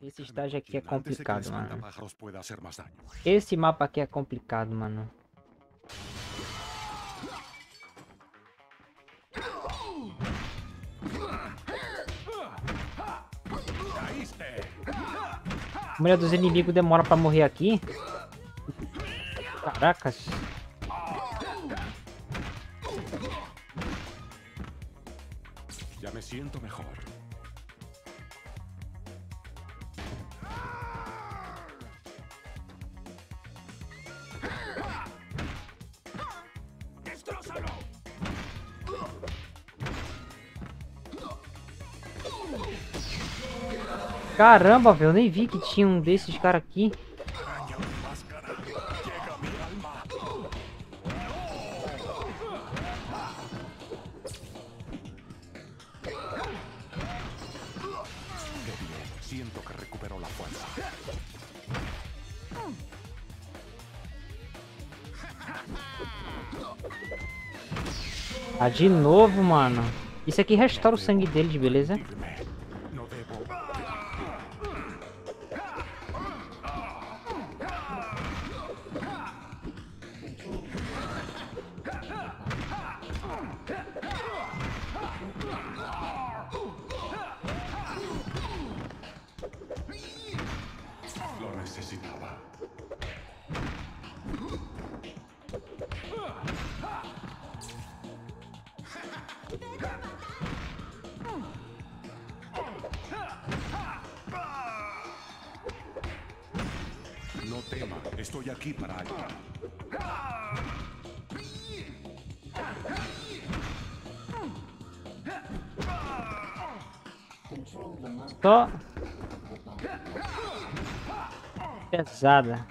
Esse estágio aqui é Quien antes de que el complicado, mano. espantapájaros pueda hacer más daño. Esse mapa aqui é complicado, mano. ¡Caíste! A maioria dos inimigos demora pra morrer aqui. Caracas. Ya me siento mejor. ¡Destrózalo! Caramba, velho. Eu nem vi que tinha um desses caras aqui. Araña mi máscara. Llega mi alma. Qué bien. Siento que recupero la fuerza. Ah, de novo, mano. Isso aqui restaura o sangue deles, beleza? Dime, no debo. Lo necesitaba. No tema, estoy aquí para ayudar. Só pesada.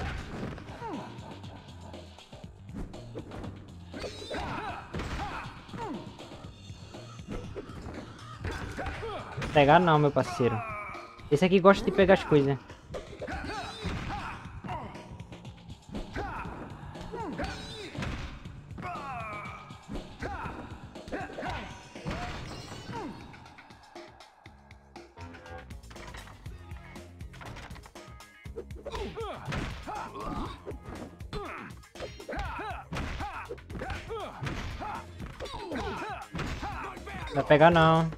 Pegar não, meu parceiro. Esse aqui gosta de pegar as coisas. Não vai pegar não.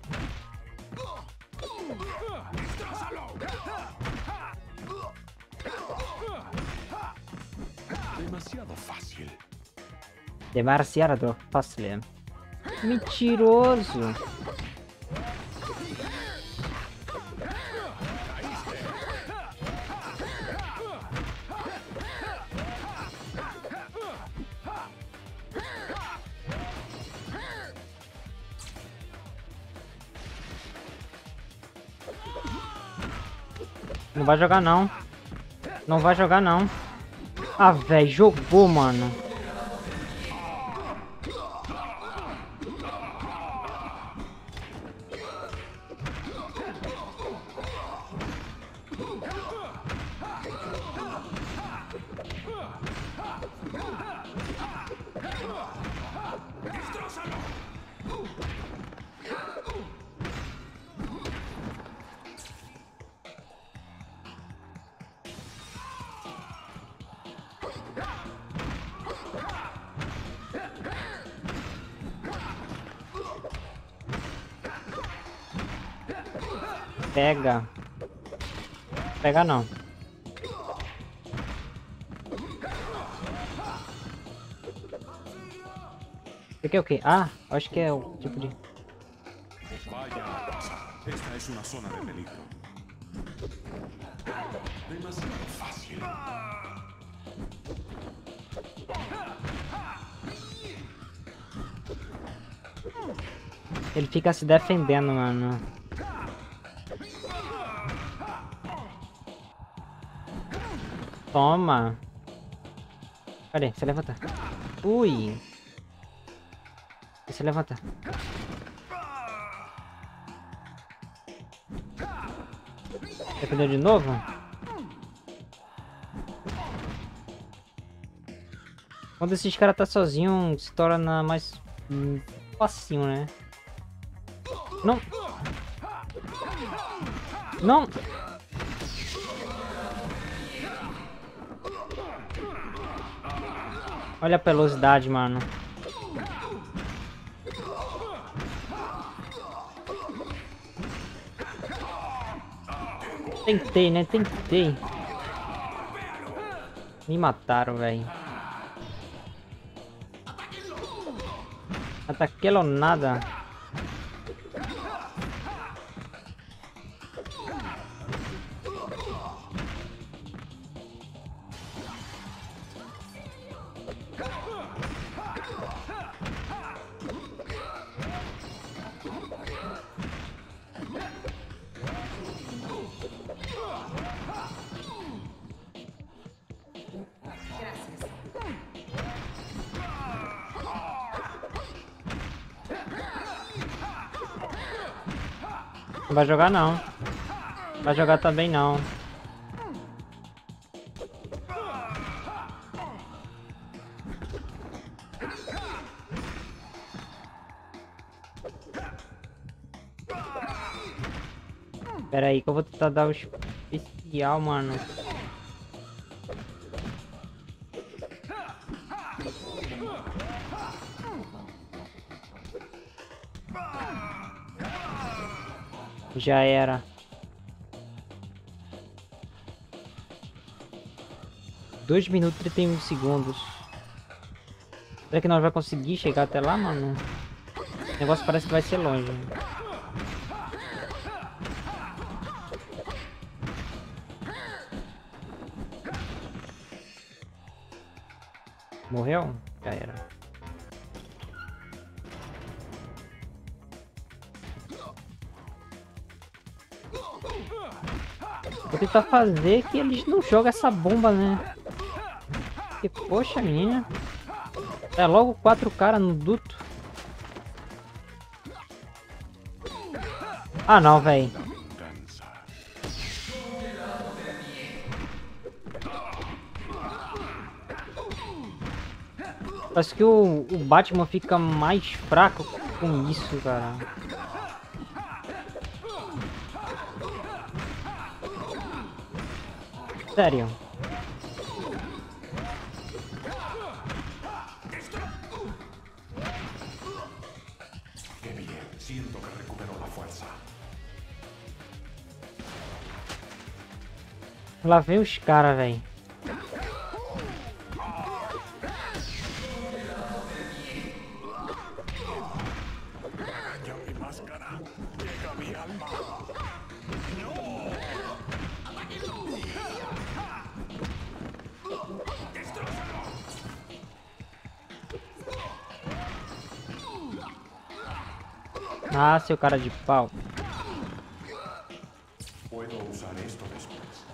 Demasiado fácil. Demasiado fácil. Mentiroso. Não vai jogar não. Não vai jogar não. Ah, velho, jogou, mano. Pega. Pega não. Isso aqui é o quê? Ah, acho que é o tipo de... Vaya a casa. Esta es una zona de peligro. Demasiado fácil. Ele fica se defendendo, mano. Toma. Cadê? Se levanta. Ui. Se levanta. Defendeu de novo? Quando esses caras tá sozinho, se torna mais facinho, né? Não. Não. Olha a velocidade, mano. Tentei, né? Tentei. Me mataram, velho. Ataquei ou nada. Não vai jogar não. Não vai jogar também não. Pera aí que eu vou tentar dar o especial, mano. Já era. 2 minutos e 31 segundos. Será que nós vamos conseguir chegar até lá, mano? O negócio parece que vai ser longe. Morreu? Já era. Vou tentar fazer que eles não jogam essa bomba, né? Porque, poxa, minha. É logo 4 caras no duto. Ah, não, velho. Parece que o Batman fica mais fraco com isso, cara. Sério. Siento que recupero la fuerza. Lá vem os caras, velho. Araña mi máscara. Llega mi alma. Ah, seu cara de pau. Puedo usar esto después.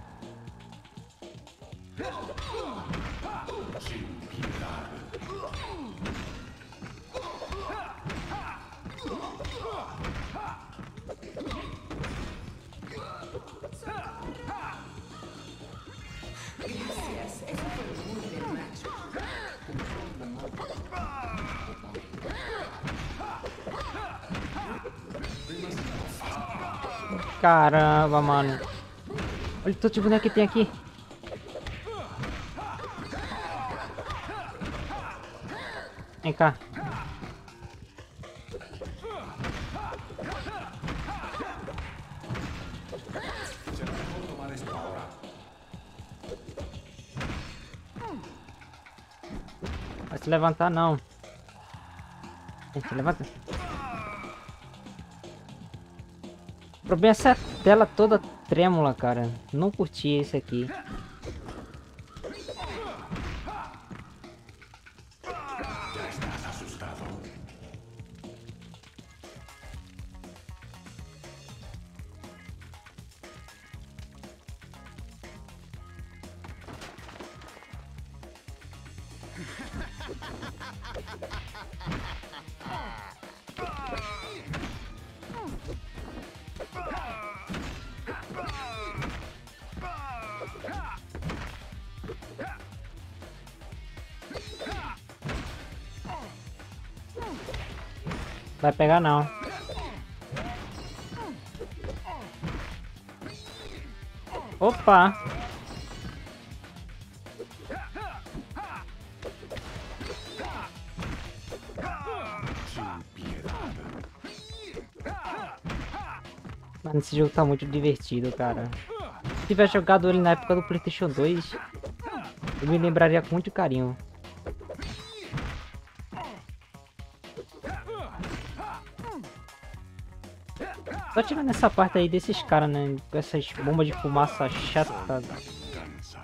Sin piedad. Caramba, mano. Olha o tanto de boneco que tem aqui. Vem cá. Será mejor tomar esto ahora. Vai se levantar não. Se levanta. O problema é essa tela toda trêmula, cara. Não curti esse aqui. Ya estás asustado. Vai pegar não. Opa! Esse jogo tá muito divertido, cara. Se tivesse jogado ele na época do PlayStation 2, eu me lembraria com muito carinho. Só tirando essa parte aí desses caras, né? Com essas bombas de fumaça chata. Cansa.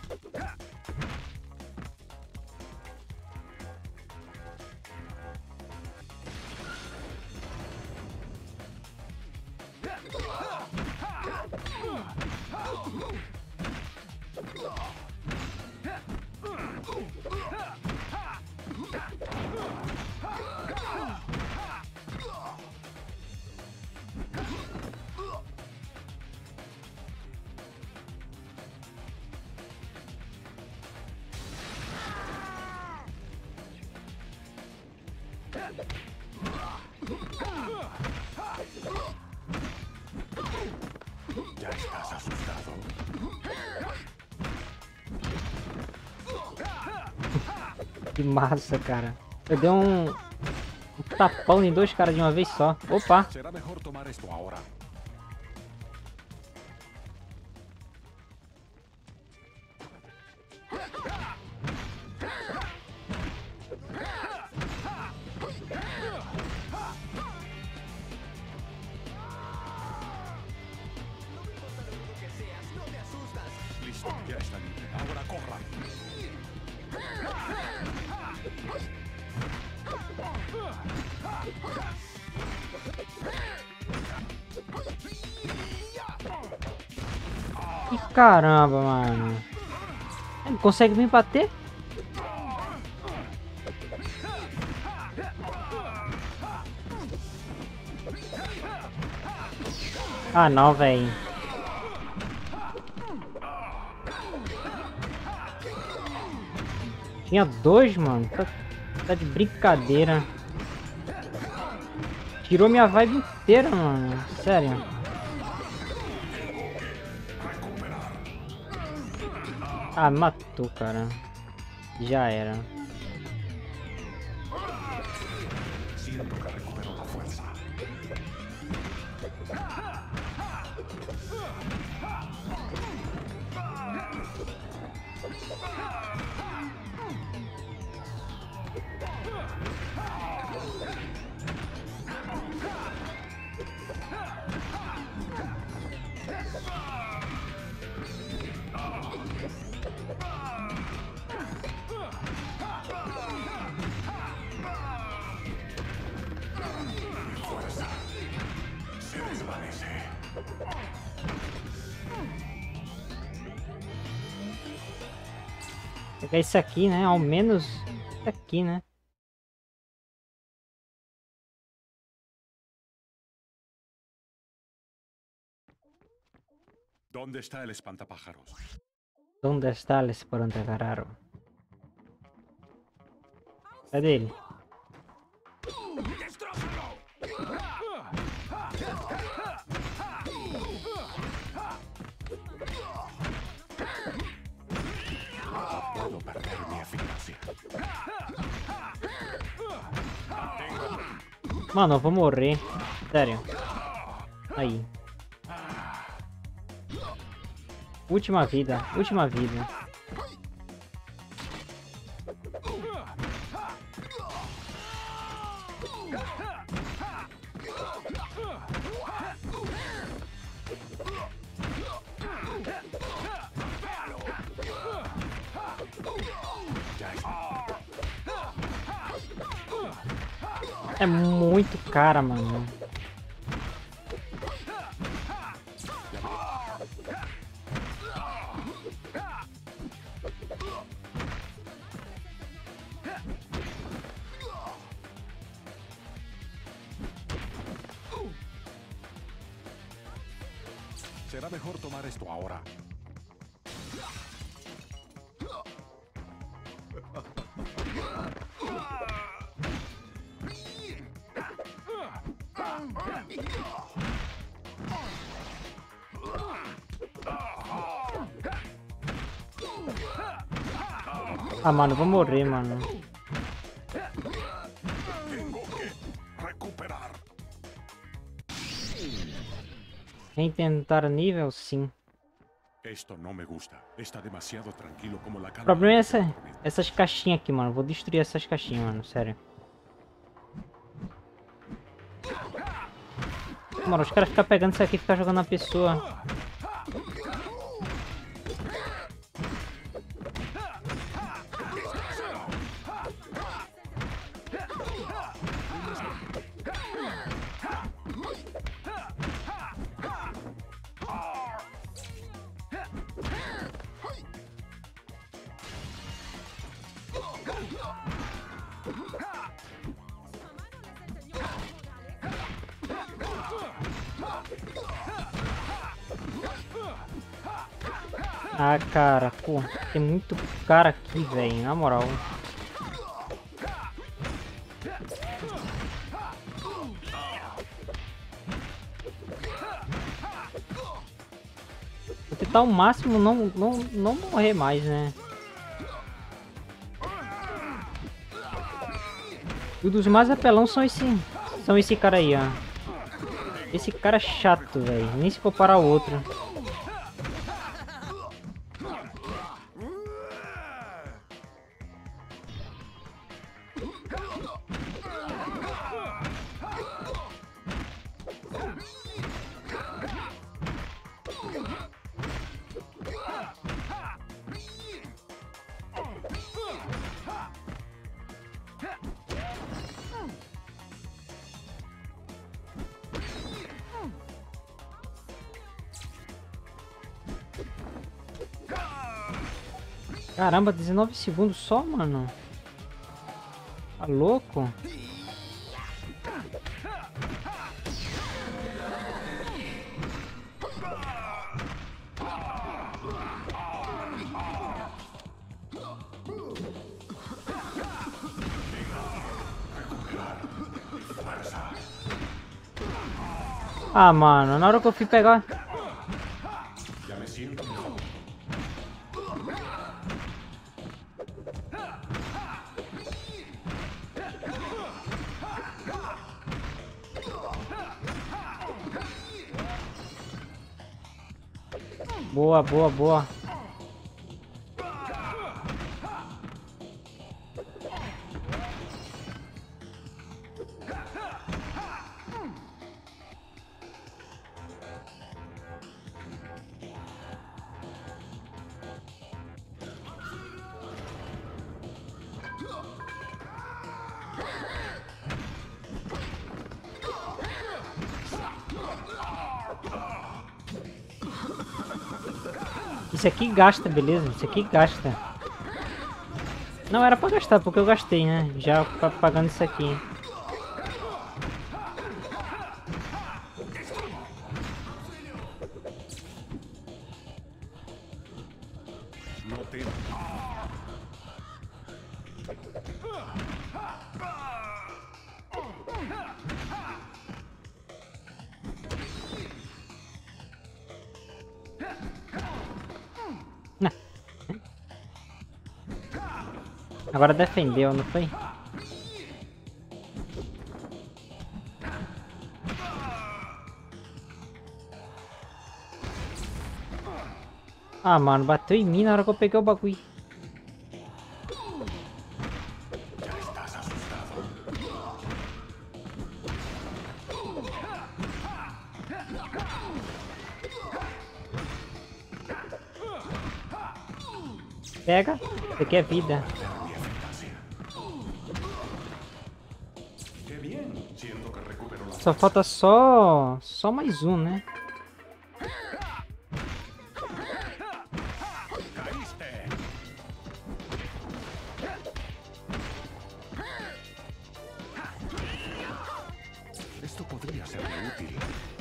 Ya estás asustado. Que massa, cara. Eu dei um tapão em dois caras de uma vez só. Opa! Será mejor tomar esto ahora. Listo, ya está libre. Ahora corra. Que caramba, mano. Ele consegue me bater? Ah, não, velho. Tinha dois, mano. Tá de brincadeira. Tirou minha vibe inteira, mano. Sério. Ah, matou, cara. Já era. Siento que recupero la fuerza. Mi fuerza se desvanece. Pegar isso aqui, né? Ao menos isso aqui, né? ¿Dónde está el espantapájaros? Onde está el esperantagararo? Cadê ele? Puedo perder mi eficacia. Mano, eu vou morrer. Sério. Aí. Última vida. Última vida. É muito cara, mano. Será mejor tomar esto ahora. Ah, mano, eu vou morrer, mano. Tengo que recuperar. Tentar nível, sim. Esto no me gusta. Está demasiado tranquilo como la O calma. problema é essas caixinhas aqui, mano. Vou destruir essas caixinhas, mano. Sério. Mano, os caras ficam pegando isso aqui e ficam jogando na pessoa. Ah, cara, pô, tem muito cara aqui, velho, na moral. Vou tentar ao máximo não morrer mais, né? E um dos mais apelão são esse cara aí, ó. Esse cara é chato, velho, nem se compara ao outro. Caramba, 19 segundos só, mano. Tá louco? Ah, mano, na hora que eu fui pegar... Ya me siento mejor. Boa, boa, boa. Isso aqui gasta, beleza? Isso aqui gasta. Não era pra gastar, porque eu gastei, né? Já pagando isso aqui. No te... Agora defendeu, não foi? Ah, mano, bateu em mim na hora que eu peguei o bagulho. Ya estás asustado. Pega, isso aqui é vida. Mi eficacia. Qué bien. Siento que recupero la... Só falta só mais um, né? ¡Caíste! Esto podría serme útil.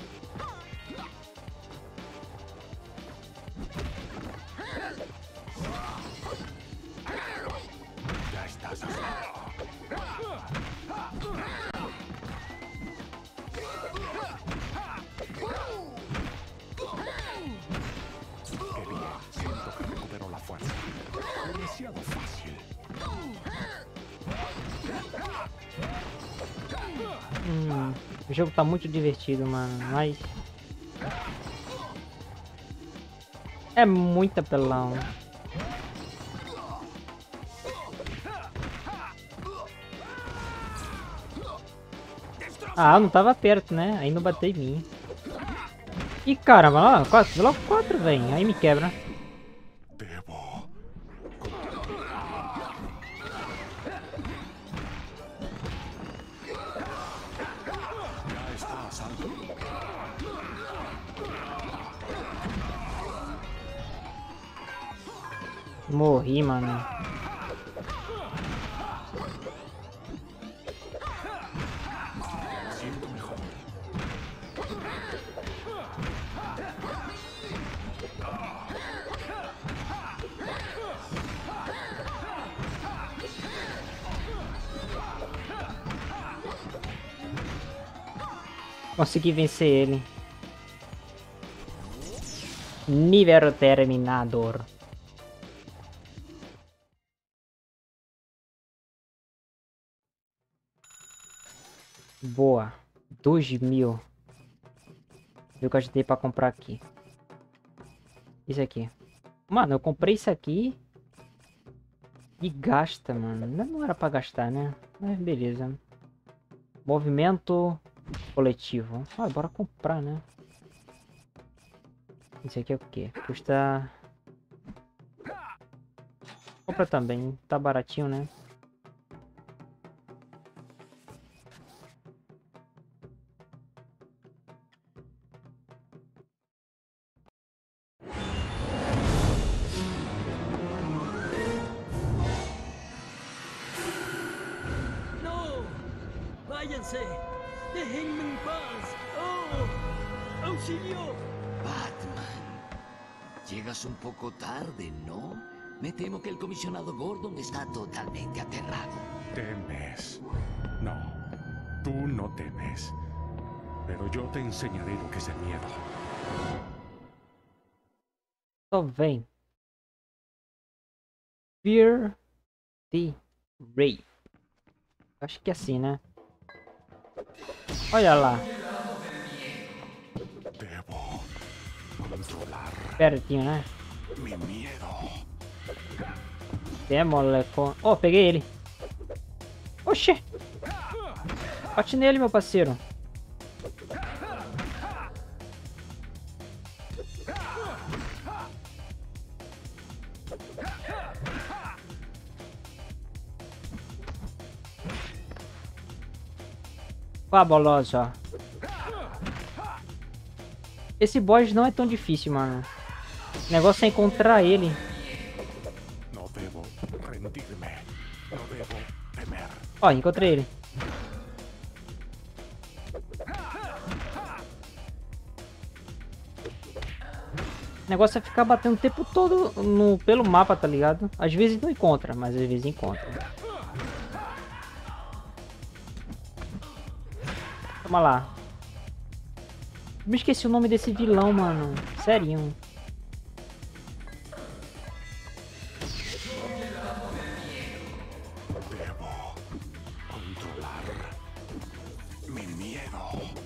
Ya estás asustado. Qué bien. Siento que recupero la fuerza. Demasiado fácil. O jogo tá muito divertido, mano, mas... É muito apelão. Ah, eu não tava perto, né? Aí não bateu em mim. Ih, caramba, ó, logo 4, velho. Aí me quebra. Debo. Ya está a salvo. Morri, mano. Siento mejor. Consegui vencer ele. Nível terminador. Boa. 2.000. Viu o que eu ajudei pra comprar aqui. Isso aqui. Mano, eu comprei isso aqui. E gasta, mano. Não era pra gastar, né? Mas beleza. Movimento coletivo. Ah, bora comprar, né? Isso aqui é o quê? Custa... Compra também. Tá baratinho, né? ¡No! ¡Váyanse! ¡Déjenme en paz! ¡Oh! ¡Auxilio! Batman, llegas un poco tarde, ¿no? Me temo que el comisionado Gordon está totalmente aterrado. Temes. No, tú no temes. Pero yo te enseñaré lo que es el miedo. Só vem. Fear the Rape. Acho que é assim, né? Olha lá. Debo controlar Pertinho, né? mi miedo. Tem moleco. Oh, peguei ele. Oxê. Bate nele, meu parceiro. Fabuloso, ó. Esse boss não é tão difícil, mano. O negócio é encontrar ele. No debo rendirme. No debo temer. Ó, encontrei ele. O negócio é ficar batendo o tempo todo pelo mapa, tá ligado? Às vezes não encontra, mas às vezes encontra. Toma lá. Me esqueci o nome desse vilão, mano. Sério. Debo controlar mi miedo.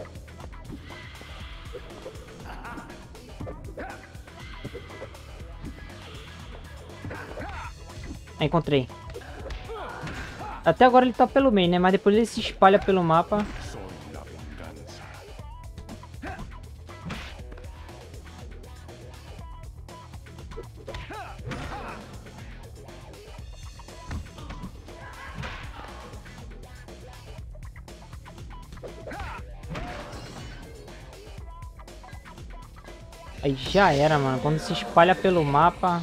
Encontrei. Até agora ele tá pelo meio, né? Mas depois ele se espalha pelo mapa. Soy la venganza. Aí já era, mano. Quando se espalha pelo mapa...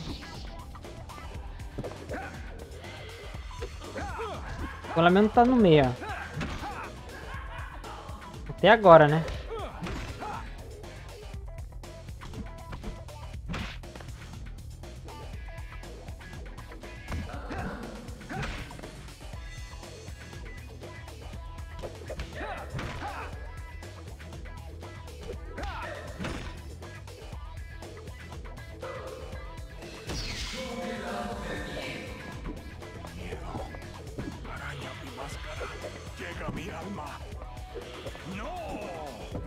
Pelo menos tá no meio, ó. Até agora, né? Miedo. Araña mi máscara. Llega mi alma. ¡No!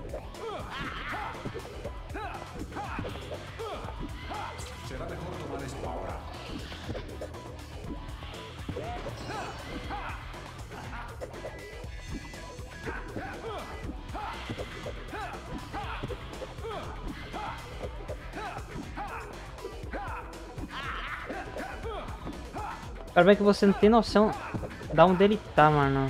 Para ver que você não tem noção da onde ele tá, mano.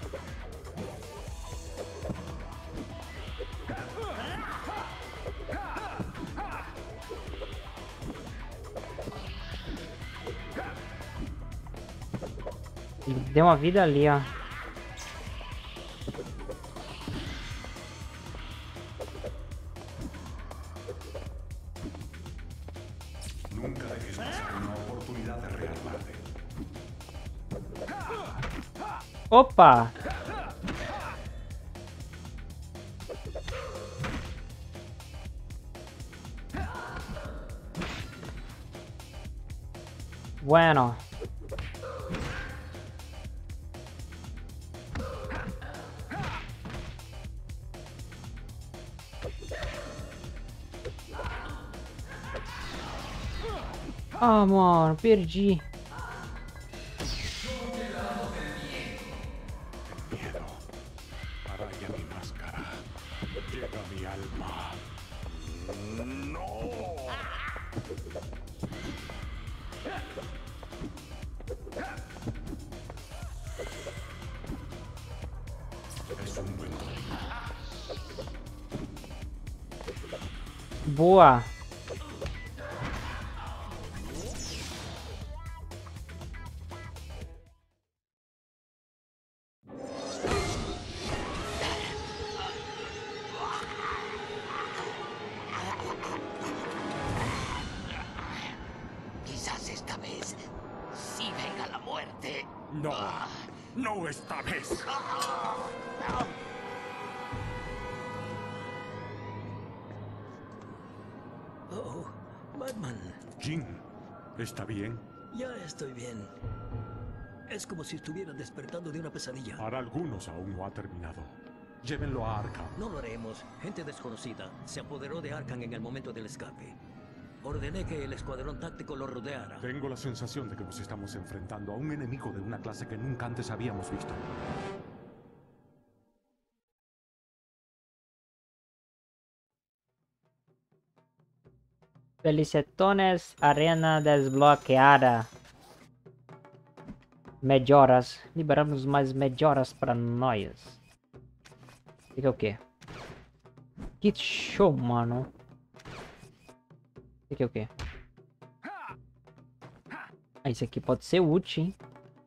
Ele deu uma vida ali, ó. Nunca dejes pasar una oportunidad de rearmarte. Opa! Bueno. Ah, mano, perdi. Miedo. Araya mi máscara. Llega mi alma. ¡No! Es un buen golpe. Boa. Quizás esta vez sí venga la muerte. No, no esta vez. Oh, Batman. Jin, ¿está bien? Ya estoy bien. Es como si estuviera despertando de una pesadilla. Para algunos aún no ha terminado. Llévenlo a Arkham. No lo haremos. Gente desconocida se apoderó de Arkham en el momento del escape. Ordené que el escuadrón táctico lo rodeara. Tengo la sensación de que nos estamos enfrentando a un enemigo de una clase que nunca antes habíamos visto. Felicitones, arena desbloqueada. Melhoras. Liberamos mais melhoras para nós. Isso aqui é o quê? Que show, mano. Isso aqui é o quê? Ah, isso aqui pode ser útil, hein?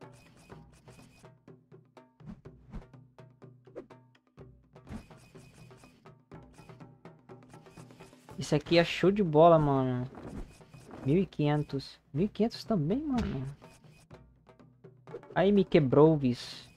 Isso aqui é show de bola, mano. 1.500. 1.500 também, mano. Aí me quebrou, isso.